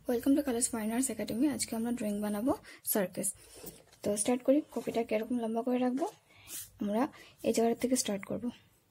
Welcome to colours fine arts academy. আজকে আমরা drawing বানাবো সার্কাস। তো স্টার্ট করি। কপিটা কিরকম লম্বা করে রাখবো, আমরা এই জায়গা থেকে স্টার্ট করব।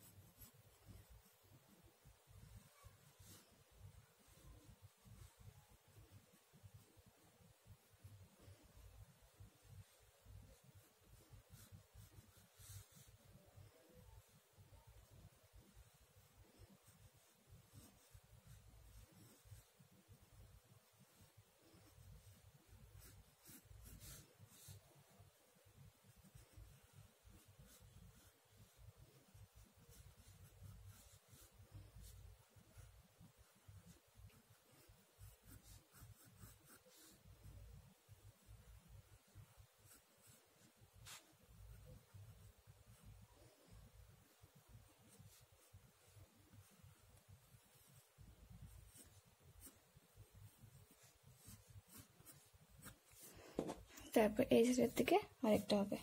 তারপর এই সাইডের থেকে আরেকটা হবে।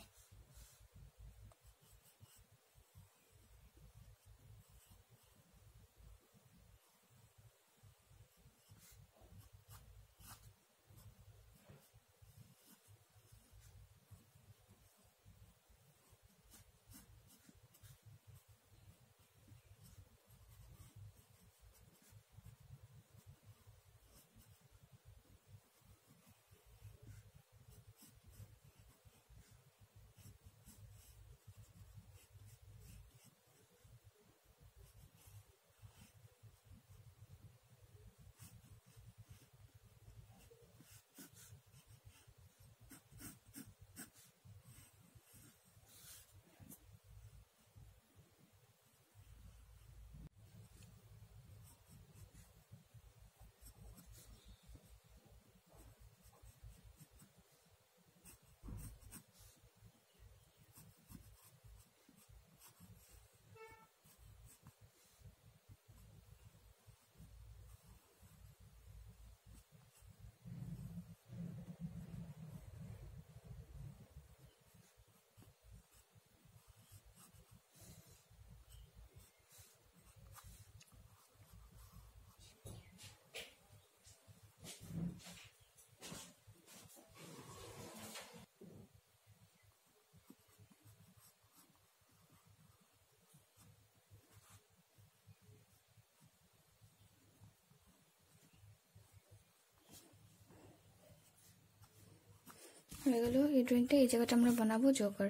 হয়ে গেল এই ড্রয়িংটা। এই জায়গাটা আমরা বানাবো জোকার।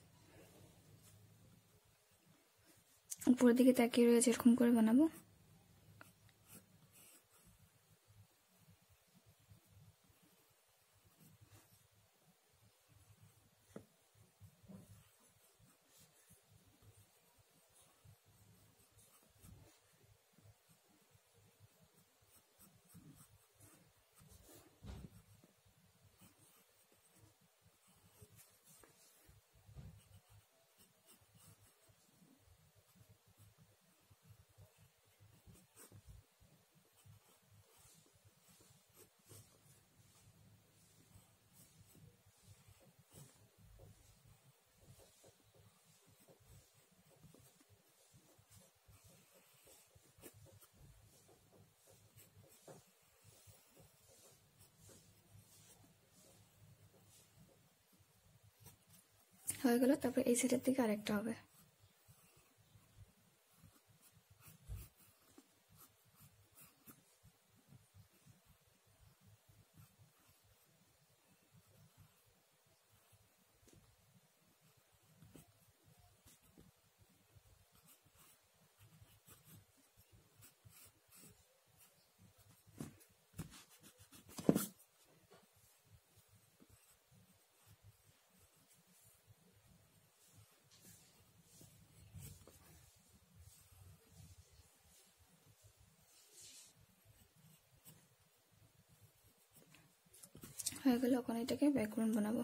উপরের দিকে তাকিয়ে রয়েছে, এরকম করে বানাবো। হয়ে গেল। তারপর এই সাইডের দিকে আরেকটা হবে। হয়ে গেল। ওখানে এটাকে ব্যাকগ্রাউন্ড বানাবো।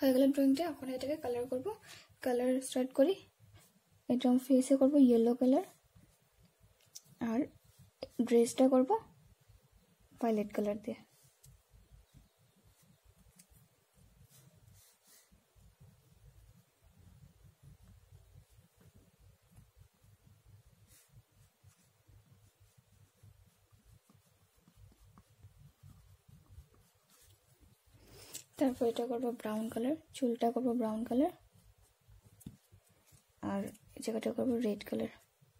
হয়ে গেল ড্রয়িংটা। এখন এটাকে কালার করব। কালার স্টার্ট করি। এটা ফেসে করব ইয়েলো কালার, আর ড্রেসটা করব ভায়োলেট কালার দিয়ে। তারপর এটা করব ব্রাউন কালার, চুলটা করব ব্রাউন কালার, আর এই জায়গাটা করব রেড কালার।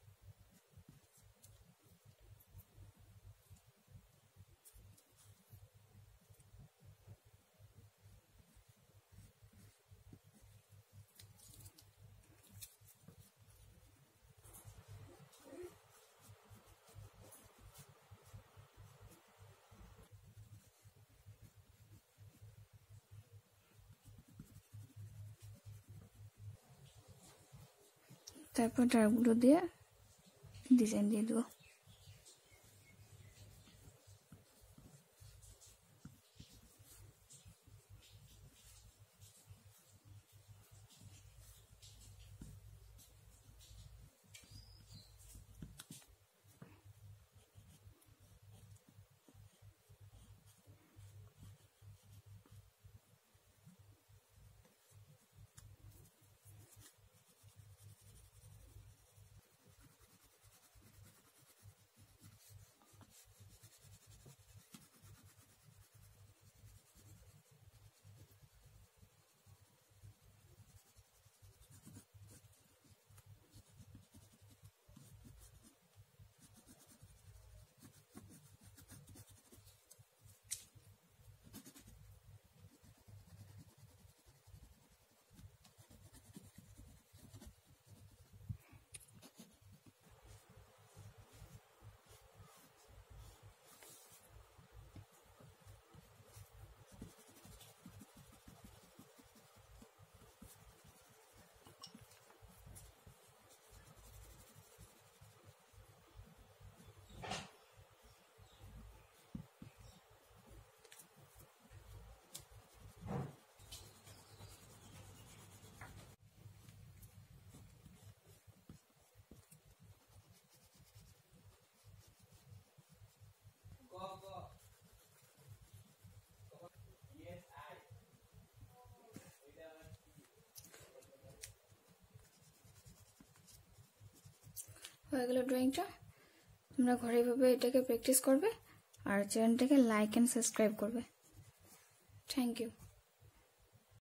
তারপর ডার্ক ব্লু দিয়ে ডিজাইন দিয়ে দেবো। হয়ে গেল ড্রয়িংটা। তোমরা ঘরে এভাবে এটাকে প্র্যাকটিস করবে আর চ্যানেলটাকে লাইক এন্ড সাবস্ক্রাইব করবে। Thank you.